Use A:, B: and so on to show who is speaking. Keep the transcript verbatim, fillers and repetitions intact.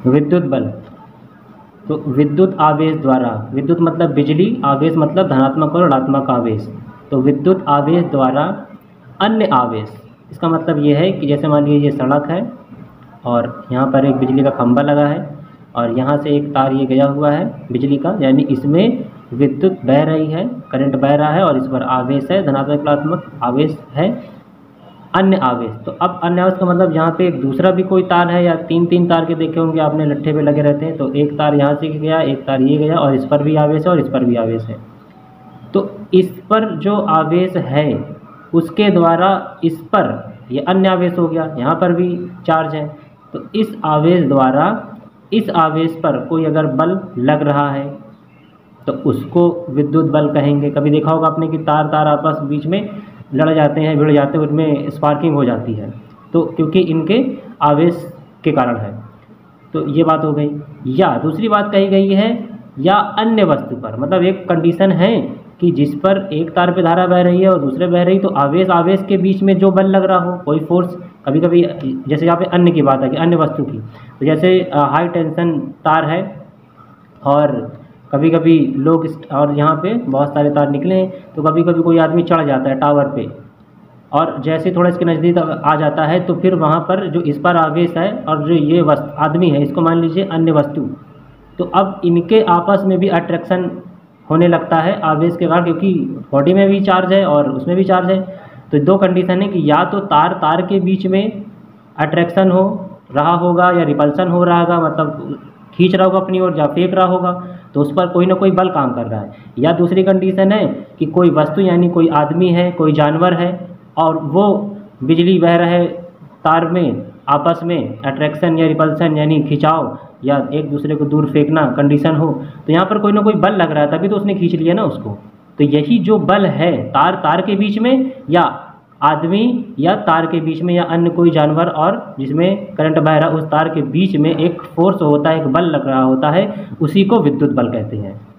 A: विद्युत बल, तो विद्युत आवेश द्वारा, विद्युत मतलब बिजली, आवेश मतलब धनात्मक और ऋणात्मक आवेश, तो विद्युत आवेश द्वारा अन्य आवेश। इसका मतलब ये है कि जैसे मान लीजिए ये सड़क है और यहाँ पर एक बिजली का खंभा लगा है और यहाँ से एक तार ये गया हुआ है बिजली का, यानी इसमें विद्युत बह रही है, करंट बह रहा है और इस पर आवेश है, धनात्मक ऋणात्मक आवेश है। अन्य आवेश, तो अब अन्य आवेश का मतलब यहाँ पे एक दूसरा भी कोई तार है, या तीन तीन तार के देखे होंगे आपने लट्ठे पे लगे रहते हैं, तो एक तार यहाँ से गया, एक तार ये गया और इस पर भी आवेश है और इस पर भी आवेश है। तो इस पर जो आवेश है उसके द्वारा इस पर ये अन्य आवेश हो गया, यहाँ पर भी चार्ज है, तो इस आवेश द्वारा इस आवेश पर कोई अगर बल लग रहा है तो उसको विद्युत बल कहेंगे। कभी देखा होगा आपने कि तार तार आपस बीच में लड़ जाते हैं, भिड़ जाते हैं, उनमें स्पार्किंग हो जाती है, तो क्योंकि इनके आवेश के कारण है। तो ये बात हो गई। या दूसरी बात कही गई है या अन्य वस्तु पर, मतलब एक कंडीशन है कि जिस पर एक तार पे धारा बह रही है और दूसरे बह रही, तो आवेश आवेश के बीच में जो बल लग रहा हो, कोई फोर्स, कभी कभी जैसे यहाँ पे अन्य की बात है कि अन्य वस्तु की, तो जैसे हाई टेंशन तार है और कभी कभी लोग, और यहाँ पे बहुत सारे तार निकले हैं, तो कभी कभी कोई आदमी चढ़ जाता है टावर पे और जैसे थोड़ा इसके नज़दीक आ जाता है तो फिर वहाँ पर जो इस पर आवेश है और जो ये वस्तु आदमी है, इसको मान लीजिए अन्य वस्तु, तो अब इनके आपस में भी अट्रैक्शन होने लगता है आवेश के कारण, क्योंकि बॉडी में भी चार्ज है और उसमें भी चार्ज है। तो दो कंडीशन है कि या तो तार तार के बीच में अट्रैक्शन हो रहा होगा या रिपल्सन हो रहा होगा, मतलब खींच रहा होगा अपनी ओर या फेंक रहा होगा, तो उस पर कोई ना कोई बल काम कर रहा है। या दूसरी कंडीशन है कि कोई वस्तु यानी कोई आदमी है, कोई जानवर है और वो बिजली बह रहे तार में आपस में अट्रैक्शन या रिपल्सन यानी खिंचाव या एक दूसरे को दूर फेंकना कंडीशन हो, तो यहाँ पर कोई ना कोई बल लग रहा है, तभी तो उसने खींच लिया ना उसको। तो यही जो बल है तार तार के बीच में या आदमी या तार के बीच में या अन्य कोई जानवर और जिसमें करंट बह रहा है उस तार के बीच में एक फोर्स होता है, एक बल लग रहा होता है, उसी को विद्युत बल कहते हैं।